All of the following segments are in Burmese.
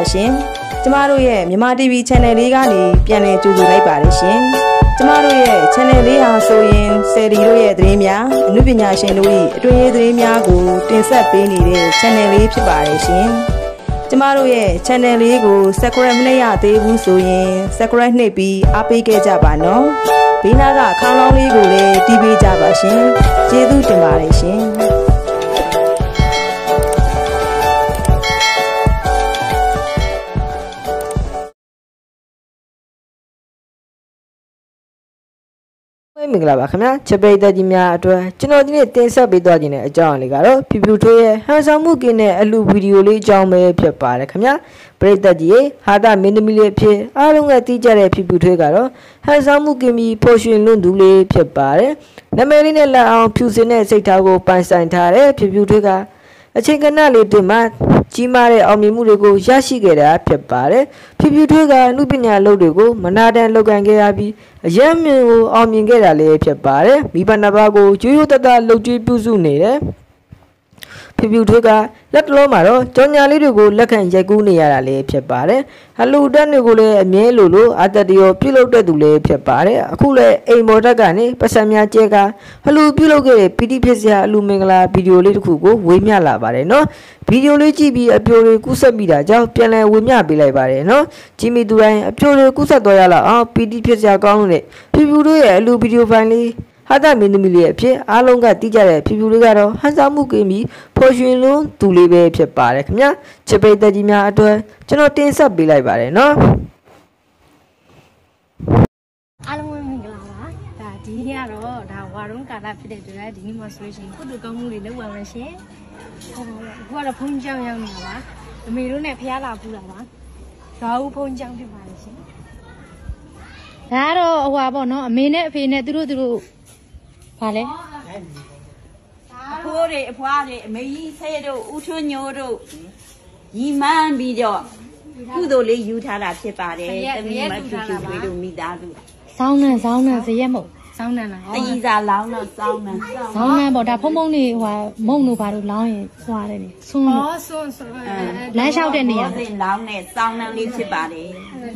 ရှင်ကျမတို့ရဲ့မြန်မာ TV Channel လေးကနေပြန်လည်ကြိုဆိုလိုက်ပါတယ်ရှင်ကျမတို့ရဲ့ Channel လေးဟာဆိုရင်ဆယ်ဒီတို့ရဲ့သတင်းများအမှုပညာရှင်တို့၏အတွင်းရေးသတင်းများကိုတင်ဆက်ပေးနေတဲ့ Channel လေးဖြစ်ပါတယ်ရှင်ကျမတို့ရဲ့ Channel လေးကို Subscribe မလုပ်ရသေးဘူးဆိုရင် Subscribe နှိပ်ပြီးအားပေးခဲ့ကြပါနော်ဘေးနားကခေါင်းလောင်းလေးကိုလည်းတီးပေးကြပါရှင်ကျေးဇူးတင်ပါတယ်ရှင်မင်္ဂလာပါခင်ဗျာချက်ပိတ်သက်ကြီးများအတွက်ကျွန်တော်ဒီနေ့တင်ဆက်ပေးသွားခြင်းတဲ့အကြောင်းအရာလေးကတော့ဖြူဖြူထွေးရဲ့ဟန်ဆောင်မှုကင်းတဲ့အလူဗီဒီယိုလေးအကြောင်းပဲဖြစ်ပါတယ်ခင်ဗျာပရိသတ်ကြီးဟာတာမင်းသမီးလေးဖြစ်အားလုံးကသိကြတဲ့ဖြူဖြူထွေးကတော့ဟန်ဆောင်မှုကင်းပြီးဖော်ရွှင်လွန်းသူလေးဖြစ်ပါတယ်နာမည်လေးနဲ့လက်အောင်ဖြူစင်တဲ့စိတ်ထားကိုပိုင်ဆိုင်ထားတဲ့ဖြူဖြူထွေးကအချိန်ကဏ္ဍလေးတွင်မှကြီးမားတဲ့အောင်မြင်မှုတွေကိုရရှိခဲ့တာဖြစ်ပါတယ်ဖြူဖြူထွေးကလူပညာလုပ်တွေကိုမနာတမ်းလုပ်ကန်ခဲ့ရပြီးအယံမြင်ကိုအောင်မြင်ခဲ့တာလည်းဖြစ်ပါတယ်မိဘနှစ်ပါးကိုရိုးရိုးသားသားလှုပ်ကြွေးပြုစုနေတယ်ဖြူဖြူထွေးကလက်တလုံးမှာတော့ကြောင်ညာလေးတွေကိုလက်ခံရိုက်ကူးနေရတာလည်းဖြစ်ပါတယ်အလူတက်တွေကိုလည်းအမြဲလိုအသက်တရောပြုလုပ်တဲ့သူလည်းဖြစ်ပါတယ်အခုလည်းအိမ်မော်တက်ကနေပတ်စံများကျဲကအလူပြုလုပ်ခဲ့တဲ့ပီတိဖြစ်စရာအလူမင်္ဂလာဗီဒီယိုလေးတစ်ခုကိုဝေမျှလာပါတယ်နော်ဗီဒီယိုလေးကြည့်ပြီးအပြိုတွေကူးဆက်ပြီးတာကြောင့်ပြန်လည်ဝေမျှပေးလိုက်ပါတယ်နော်ကြည့်မိသူတိုင်းအပြိုတွေကူးဆက်သွားရလောက်အောင်ပီတိဖြစ်စရာကောင်းလို့နဲ့ဖြူဖြူတို့ရဲ့အလူဗီဒီယိုဖိုင်လေးဟာတာမင်းသမီးလေးအဖြစ်အားလုံးကသိကြတဲ့ဖြူဖြူလေးကတော့ဟန်ဆောင်မှုကင်းပြီးဖော်ရွှင်လွန်းသူလေးပဲဖြစ်ပါတယ်ခင်ဗျာချက်ပိတ်သက်ကြီးများအတွက်ကျွန်တော်တင်ဆက်ပေးလိုက်ပါတယ်နော်အားလုံးမင်္ဂလာပါဒါဒီနေ့ကတော့ဒါဝါရုံးကာလဖြစ်တဲ့အတွက်ဒီနေ့မှာဆိုလို့ရှိရင်ကုသိုလ်ကောင်းမှုတွေလုပ်ပါမယ်ရှင်အခုကတော့ဖုန်းကြောင်ရောက်နေတာပါအမေတို့နဲ့ဖះလာပူတာပါဇွာဦးဖုန်းကြောင်ဖြစ်ပါတယ်ရှင်ဒါကတော့ဟွာပေါ့နော်အမေနဲ့အဖေနဲ့သူတို့ဘာလဲအဖိုးတွေအဖွားတွေအမေကြီးဆဲတို့ဦးထွန်းညိုတို့ရီမန်းပြီးတော့ကုသိုလ်လေးယူထားတာဖြစ်ပါတယ်တမီးမဖြူဖြူတွေတို့မိသားစုစောင်းနှံဇရက်မဟုတ်စောင်းနှံလားအကြီးစားလောင်းတော့စောင်းနှံပေါ့ဒါဖုံနေဟွာမုံတို့ဘာလို့လောင်းရင်ဟွာတယ်လေဆွန်းလို့ဆွန်းလမ်းလျှောက်တဲ့နေရာလောင်းနဲ့စောင်းနှံလေးဖြစ်ပါတယ်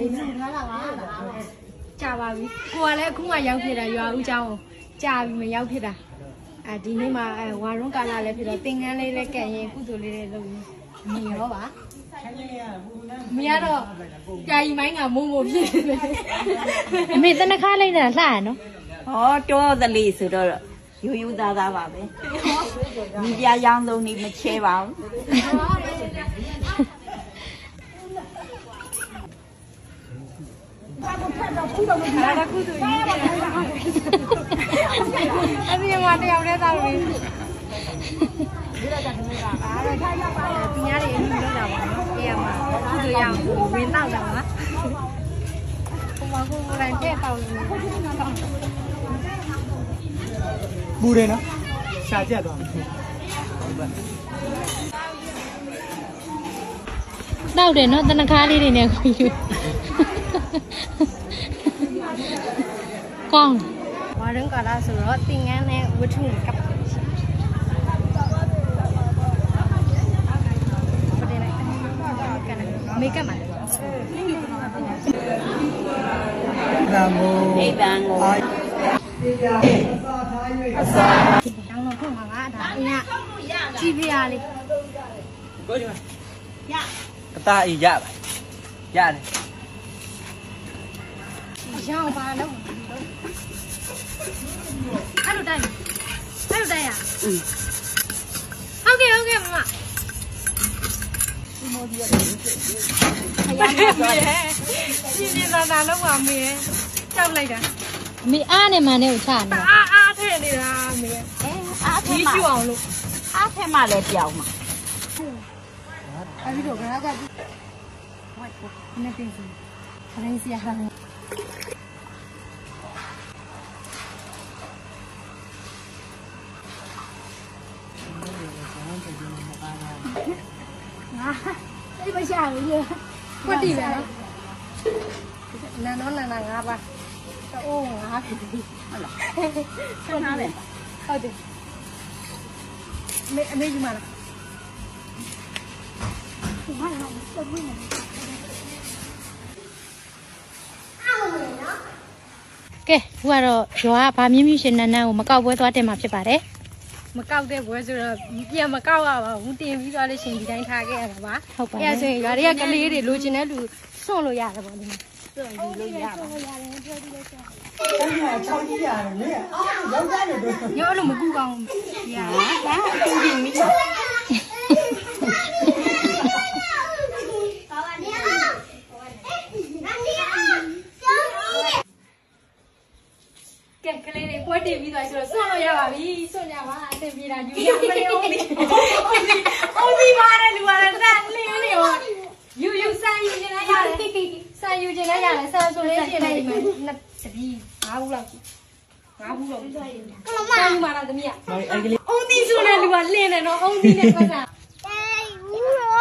ကြာပါပြီကိုကလည်းအခုမှရောက်ဖြစ်တာရွာဦးเจ้าကြာပြီမရောက်ဖြစ်တာဒီနေ့မှာဝါရုံးကာလလည်းဖြစ်တော့သင်္ကန်းလေးလည်းကဲ့ရင်ကုသိုလ်လေးလည်းလုပ်ရင်မြင်ရောပါမရတော့ကြာကြီးမိုင်းကမုံဖြစ်နေတယ်အမေတနခါလိုက်တာလှရနော်ဟောတောသလေးဆိုတော့ယူသားသားပါပဲမိပြရောင်းဆုံးနေမချဲပါဘူးဒါကုသိုလ်ကြီးအမေကတယောက်တည်းသားလို့ဒီလိုကြတယ်ကအားရထားရပါတယ်ပညာတွေအမှုလုပ်တာပါနော်တရားမှာကုသိုလ်ရအောင်ဝင်တော့တာပါကိုလည်းတဲ့ပေါ့လို့ပူတယ်နော်ရှာကြက်သွားတောက်တယ်နော်တနခါလေးတွေနဲ့ကိုယူကောင်းဝါရုံးကာလဆိုတော့သင်္ကန်းနဲ့ဝတ္ထုကပ်မေကပ်မှာနိဗ္ဗာန်ကိုအစားတောင်းတော့ဖွင့်ပါပါဒါအင်းကကြည့်ပြရလေးကိုဒီမှာရအသားအေးရပါရတယ်ရောင်းပါလို့အဲ့လိုတိုင်းရဟုတ်ကဲ့မမဒီမိုဒီရတယ်ခရမ်းပါဒီနေလာလောက်ပါမေကြောက်လိုက်တာမေအားနဲ့မန်နဲ့ကိုချနေတာအားထဲနေတာမေအားထဲမှာကြီးအောင်လို့အားထဲမှာလည်းပြောင်းမှာအဲ့ဒီတော့ကဟိုနေတင်စီခရိုင်းစီရဟာဒီမရှာဘူးလေကွက်တီပဲနော်နာငါးပါအိုးငါးဖြစ်ပြီဟုတ်လားဆက်နာတယ်ဟုတ်တယ်အမေကြီးမလားဘာလဲဆက်ပြီးနေဟိုကတော့ရွာကဗာမြင့်မြင့်ရှင်နန်းနန်းကိုမကောက်ပွဲသွားတင်မှာဖြစ်ပါတယ်မကောက်တဲ့ဘွဲဆိုတော့ပြန်မကောက်ရပါဘူးတင်ပြီးသွားလို့ရှင်ဒီတိုင်းထားခဲ့ရတာပါဟုတ်ပါအဲ့ဆိုရင်ရွာတွေကကလေးတွေလိုချင်တဲ့လူစွန့်လို့ရတယ်ပေါ့ဒီမှာစွန့်ယူလို့ရပါညောလို့မကူကောင်းရဟာအတူပြင်မိကဲကလေးတွေပွဲတင်ပြီးသွားဆိုတော့ဆွန့်လို့ရပါပြီဆွန့်ကြပါအတင်ပြေတာယူရမလို့အောင်ဒီပါတယ်လူပါတယ်တန်လင်းနေရောယူဆန်ယူခြင်းလည်းရတယ်ဆန်ယူခြင်းလည်းရတယ်ဆန်ဆိုလေးရှင်းလိုက်ဒီမှာနှစ်တပီး5ဘူးလောက်5ဘူးလောက်ကလမဆန်ယူမှာလားသမီးကအုံးသီးဆိုတဲ့လူကလင်းနေတော့အုံးသီးနဲ့ပတ်တာဦးရော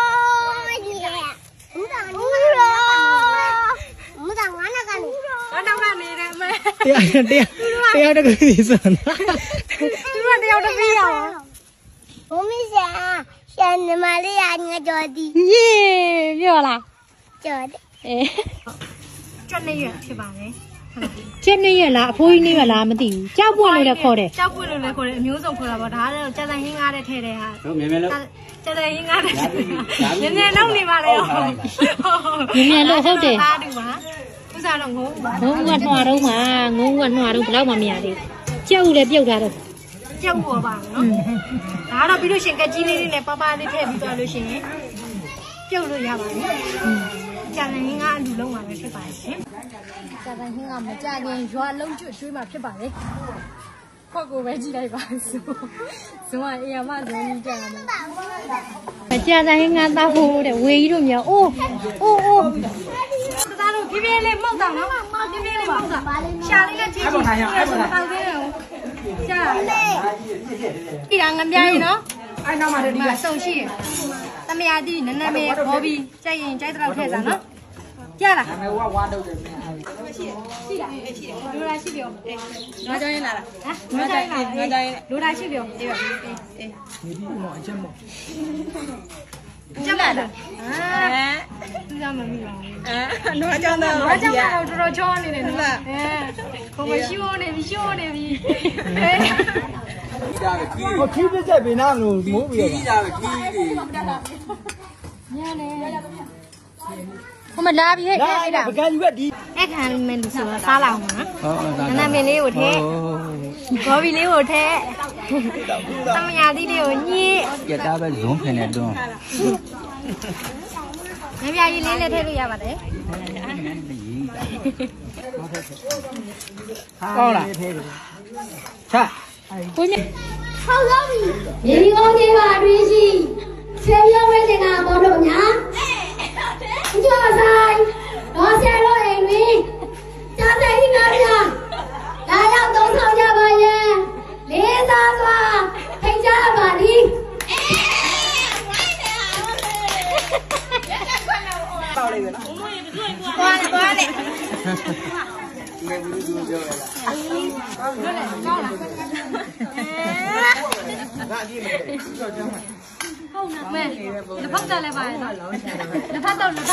ငါနောက်ကနေတဲ့မဲတရားတကယ်ကြီးစမ်းသူကတယောက်တပီးရအောင်ဘုံမရှာရှန်နမလေးရငါကြော်တီယေပြောလားကြော်တယ်ကျက်နေရဖြစ်ပါလေကျက်နေရလားအဖိုးကြီးနေရလားမသိဘူးကြောက်ပွင့်လို့လည်းခေါ်တယ်ကြောက်ပွင့်လို့လည်းခေါ်တယ်အမျိုးစုံခေါ်တာပေါ့ဒါကတော့ကျက်ဆိုင်ဟင်းကားတဲ့ထဲတဲ့ဟာဟုတ်မြင်မြင်လို့ကျက်ဆိုင်ဟင်းကားတဲ့မြင်မြင်လုံးနေပါလေမြင်မြင်လို့ဟုတ်တယ်ဟာဒီမှာဥစားတော့ငုံကနှွားတော့မှာငုံကနှွားတော့ဘယ်တော့မှမရသေးဘူးကြောက်လည်းပြုတ်ထားတော့ကြောက်ပေါ်ပါနော်ဒါကတော့ပြီးလို့ရှင်ကကြီးလေးနဲ့ပပလေးထည့်ပြီးသွားလို့ရှင်ပြုတ်လို့ရပါပြီကြာတဲ့ဟင်းကအလူလုံးမှာပဲဖြစ်ပါရှင်ကြာတဲ့ဟင်းကမကြခင်ရွာလုံးကျွတ်ကျွေးမှာဖြစ်ပါလေခွက်ကိုပဲကြည့်လိုက်ပါဆိုဇုံကအေးရမဇုံကြီးကြာတယ်ကြာတဲ့ဟင်းကသားဖို့တဲ့ဝေကြီးတို့မြောအိုးသားတို့ပြပြလေးမောက်တာနော်ပြပြလေးမောက်တာရှာလေးနဲ့ကြည့်ကြည့်တောက်သေးတယ်ရှာဒီကငပြားကြီးနော်အဲ့နောက်မှာဒီမှာစုံရှိတယ်တမယာတီနည်းနည်းပဲဘောပြီးကြိုက်ရင်ကြိုက်တော့ထည့်စားနော်ကြားလားနာမည်ဝါတော့တယ်ရှိလားရှိတယ်လိုတာရှိပြောအေးနွားကြောင်းရင်လာလားဟမ်နွားကြောင်းလိုတာရှိပြောအေးပါအေးနေပြီးတော့အချက်မို့ကျမလားသူကမမိပါဘူးနွားကြောင်းတော့နွားကြောင်းတော့တော်တော်ချောနေတယ်နော်ကိုမရှိုးနေပြီရှိုးနေပြီဟိုခီးပြချက်ပေးနာမလို့မိုးပြီးတော့ခီးတာပဲခီးတွေညနေဟိုမလာပြီဟဲ့ခက်နေတာပကံယူကဒီအခါမင်းလို့ဆိုတော့စားလောက်မှာနော်နာမည်လေးကိုထည့်ဂေါ်ဘီလေးကိုထည့်သမယာသီးလေးကိုညှိကြက်သားပဲဇုံးဖင်နေတွန်းငပြားကြီးလေးနဲ့ထည့်လို့ရပါတယ်ကောင်းလားချကိုမြ好高比，你讲这话对是，谁要为这个毛头娘？你叫啥？我先说一句，家在一个人，大家都参加吧耶，李三瓜陪家吧你。 到那个了。 过来。 没不是就来了。 မဲလက်ဖက်တက်လည်းပါရဲ့နော်လက်ဖက်တော့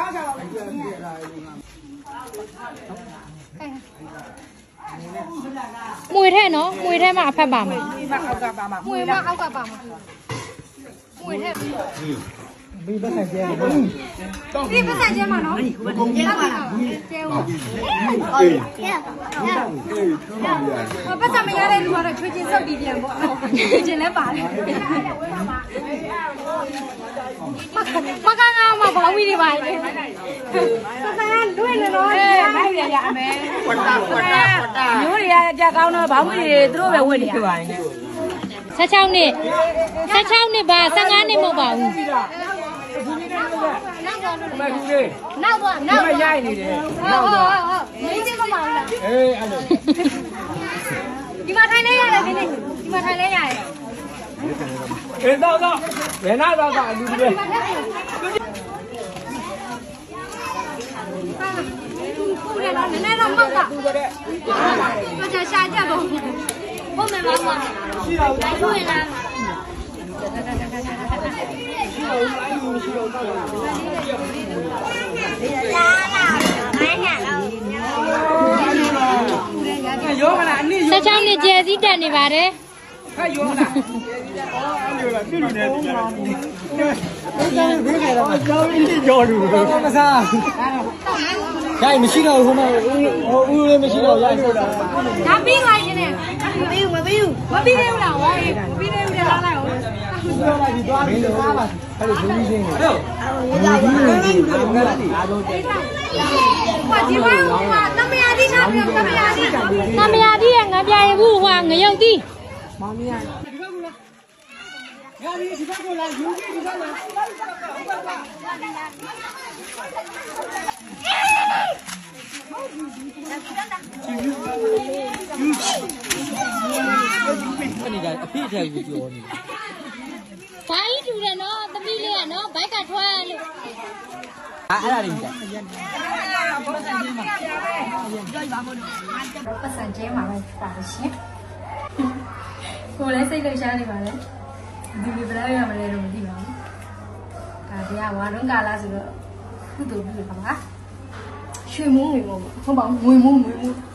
မွေထဲနော်မွေထဲမှာအဖက်ပါမယ်မွေမှာအောက်ကပါမှာမွေထဲဒီပတ်ဆိုင်ကျဲဒီပတ်ဆိုင်ကျဲမှာနော်ကျဲပါလားကျဲဟုတ်ပတ်စံမရတဲ့လူကတော့ချွေးချင်းစုပ်ပြီးပြန်ပေါ့ချွေးချင်းလည်းပါတယ်မကငါမဘောင်းဝီတွေပါလေပတ်စံကလွင့်နေတော့မိုက်ရအမဲဝတ်တာမျိုးတွေကကြက်ကောင်းတော့ဘောင်းဝီတွေသူတို့ပဲဝတ်နေပါနေ 16နှစ်ပါ15နှစ်မဟုတ်ပါဘူးနောက်ရိုက်နေတယ်ဟုတ်မင်းသိမပါဘူးလားအေးအဲ့လိုဒီမှာထိုင်နေရတယ်ဒီနေ့ဒီမှာထိုင်နေရတယ်အေးတော့ဘယ်နာတော့အလူတွေခုလည်းတော့နည်းနည်းတော့မောက်တာတော့ကြာရှာကြတော့ဟုတ်မယ်ပါကွာရှိတော့ဘူးဝင်လာလာ 16နှစ်ကျဲစည်းတက်နေပါတယ်还有呢，有了，就是那个。交流，我啥？家里没洗澡，我们屋里没洗澡，家里头的。 他比来着呢，我比了，我比了拉来哦。哇，这玩意儿哇，那么压的，俺家也不花，我要的。妈咪啊！ဘာကြီးတူတယ်နော်သမီးလေးကနော်ဘိုက်ကထွားလို့အဲ့ဒါလေးကြပတ်စံကျဲမှာပဲပါရှင်ကိုလည်းစိတ်လှရှားနေပါလေဒီလိုဘယ်လိုရမလဲတော့မသိပါဘူးဒါတရားဝါတော့ကာလာဆိုတော့ကုသိုလ်ပြုပါပါရွှေမုံငွေမုံဟုတ်ပါဘူးငွေမုံ